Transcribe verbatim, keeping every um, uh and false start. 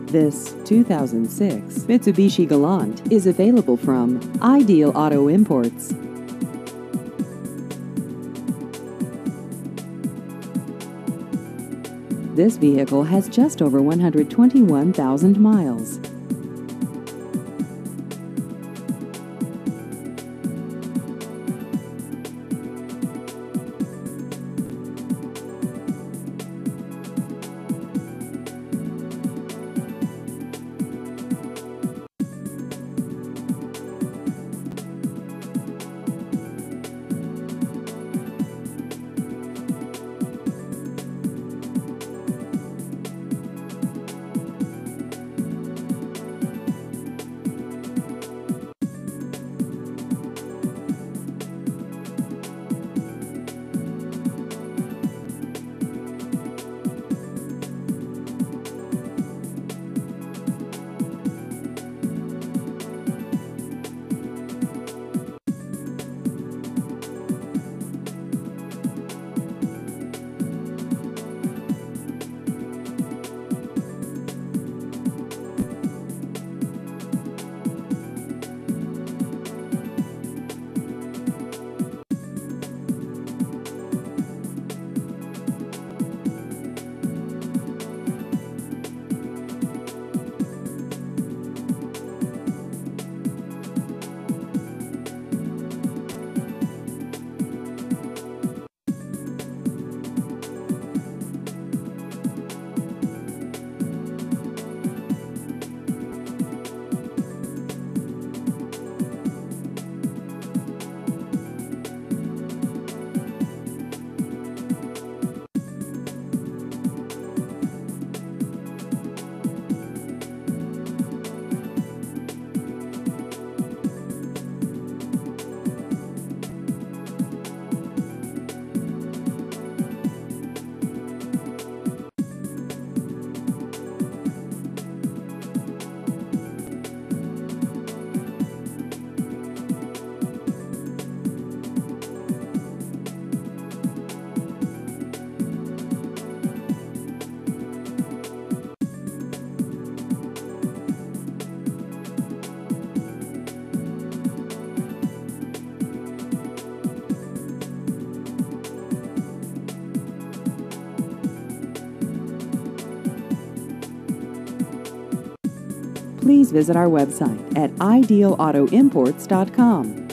This two thousand six Mitsubishi Galant is available from Ideal Auto Imports. This vehicle has just over one hundred twenty-one thousand miles. Please visit our website at ideal auto imports dot com.